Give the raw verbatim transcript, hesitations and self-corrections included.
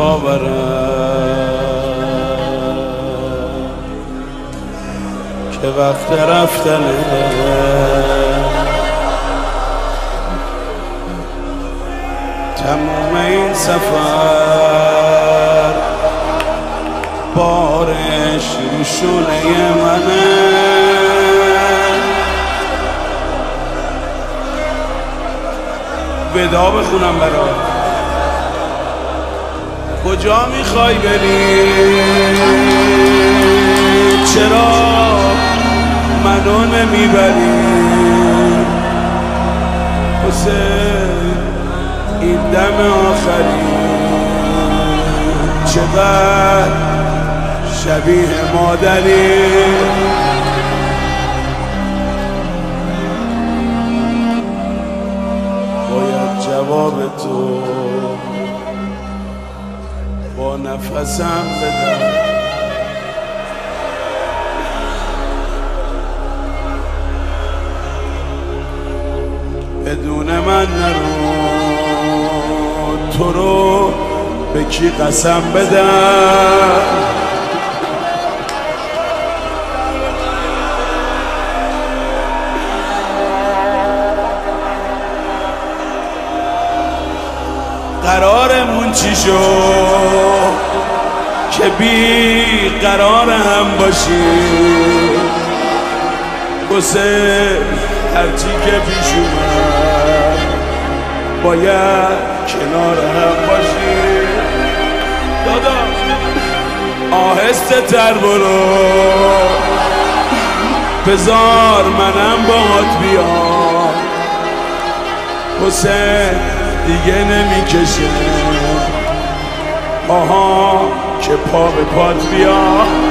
باورم که وقت رفتنه تموم این سفر بارش رو شونه منه ودا بخونم برات کجا میخوای بری چرا منو نمیبری حسین این دم آخری چقدر شبیه مادری باید جواب تو با نفسم بدم بدون من نرو تو رو به کی قسم بدم قرارمون چی شد که بی قرار هم باشیم واسه هرچی که پیش اومد باید کنار هم باشیم دادا آهسته تر برو بذار منم باهات بیام حسین دیگه نمیکشه آها که پا به پات بیا